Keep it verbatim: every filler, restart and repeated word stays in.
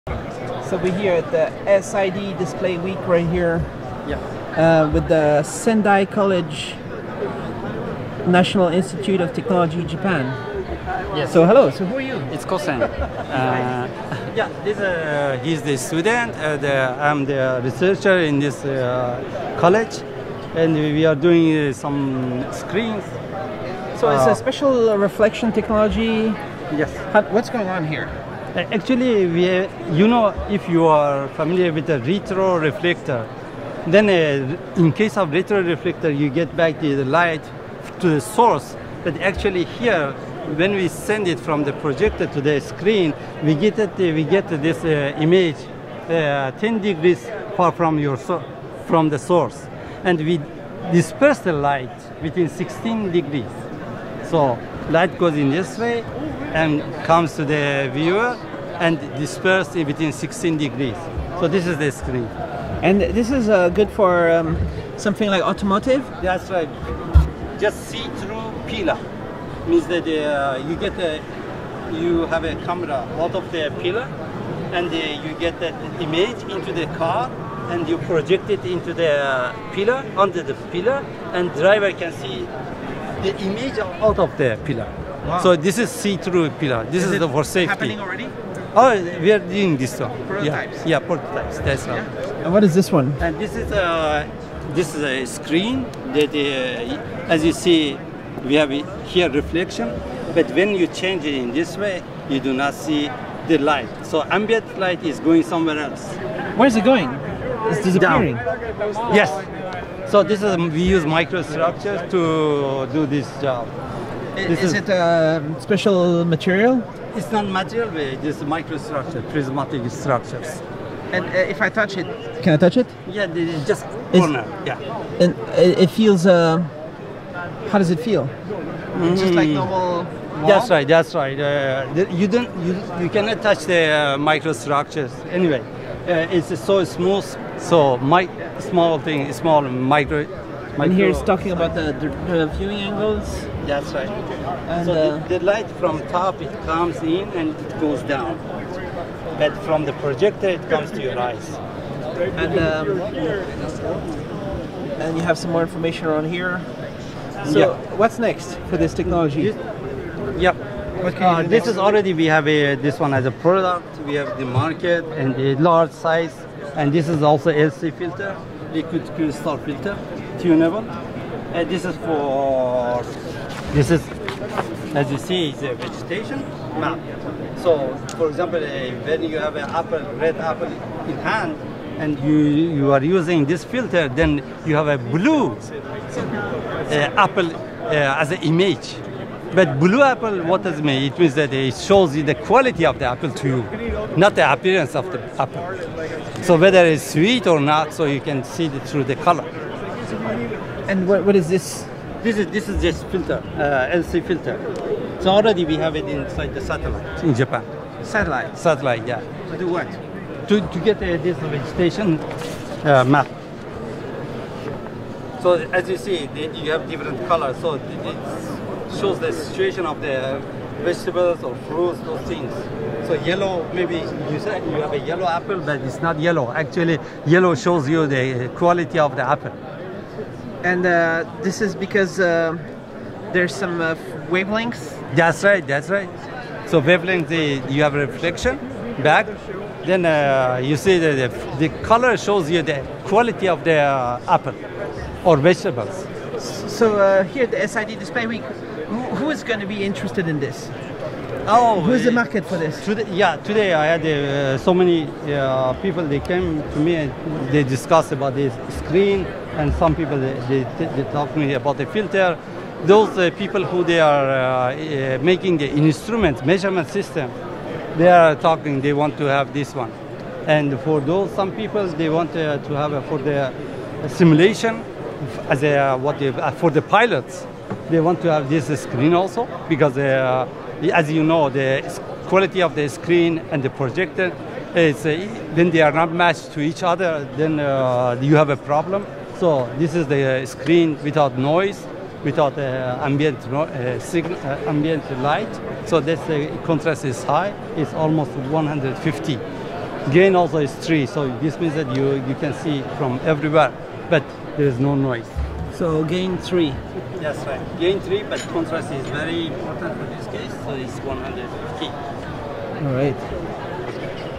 So we're here at the S I D Display Week right here. Yeah. Uh, with the Sendai College National Institute of Technology, Japan. Yes. So hello. So who are you? It's Kosen. Uh, yeah, this uh, he's the student. Uh, the, I'm the researcher in this uh, college, and we are doing uh, some screens. So uh, it's a special reflection technology. Yes. How, what's going on here? Actually, we, you know, if you are familiar with the retro reflector, then uh, in case of retro reflector, you get back the light to the source. But actually here, when we send it from the projector to the screen, we get it, we get this uh, image uh, ten degrees far from your so from the source, and we disperse the light within sixteen degrees. So light goes in this way and comes to the viewer and dispersed within sixteen degrees. So this is the screen. And this is uh, good for um, something like automotive? That's right. Just see-through pillar means that uh, you get a, you have a camera out of the pillar, and uh, you get that image into the car, and you project it into the uh, pillar, under the pillar, and driver can see the image out of the pillar. Wow. So this is see-through pillar. This is, is the for safety. Happening already? Oh, we are doing this one. Prototypes? Yeah, yeah, prototypes. That's right. Yeah. And what is this one? And this is a this is a screen that, uh, as you see, we have here reflection. But when you change it in this way, you do not see the light. So ambient light is going somewhere else. Where's it going? It's disappearing. Down. Yes. So this is we use microstructure to do this job. Is, is it a special material? It's not material, it's microstructure, prismatic structures. And uh, if I touch it, can I touch it? Yeah, it's just Is, corner. Yeah. And it, it feels. Uh, how does it feel? Mm-hmm. Just like normal. Wall? That's right. That's right. Uh, the, you don't. You, you cannot touch the uh, microstructures. Anyway, uh, it's so smooth. So my small thing, small micro. micro And here it's talking about the, the, the viewing angles. That's right. And so uh, the, the light from top, it comes in and it goes down. But from the projector, it comes to your eyes. And um, and you have some more information around here. So Yeah. what's next for this technology? This, yeah. What can Uh, you do this next? is already, we have a, this one as a product. We have the market and the large size. And this is also L C filter, liquid crystal filter, tunable. And this is for, this is, as you see, it's a vegetation map. So, for example, uh, when you have an apple, red apple in hand, and you, you are using this filter, then you have a blue uh, apple uh, as an image. But blue apple, what does it mean? It means that it shows you the quality of the apple to you, not the appearance of the apple. So whether it's sweet or not, so you can see it through the color. And what, what is this? This is this is just filter, uh, L C filter. So already we have it inside the satellite in Japan. Satellite. Satellite, yeah. To do what? To to get uh, this vegetation uh, map. So as you see, you have different colors. So it shows the situation of the vegetables or fruits, those things. So yellow, maybe you said you have a yellow apple, but it's not yellow. Actually, yellow shows you the quality of the apple. And uh, this is because uh, there's some uh, wavelengths. That's right, that's right. So wavelength, the, you have reflection back. Then uh, you see that the, the color shows you the quality of the uh, apple or vegetables. So uh, here at the S I D Display Week, who, who is going to be interested in this? Oh, Who's the market for this? Today, yeah, today I had uh, so many uh, people. They came to me and they discussed about this screen, and some people they they, they talk to me about the filter. Those uh, people who they are uh, uh, making the instrument measurement system, they are talking. They want to have this one, and for those some people they want uh, to have uh, for the simulation as a uh, what they, uh, for the pilots. They want to have this screen also because. Uh, As you know, the quality of the screen and the projector is uh, when they are not matched to each other, then uh, you have a problem. So this is the screen without noise, without uh, ambient no, uh, signal, uh, ambient light. So this uh, contrast is high. It's almost one hundred fifty Gain also is three, so this means that you, you can see from everywhere, but there is no noise. So gain three. Yes, right. Gain three, but contrast is very important for this case, so it's one hundred fifty. All right.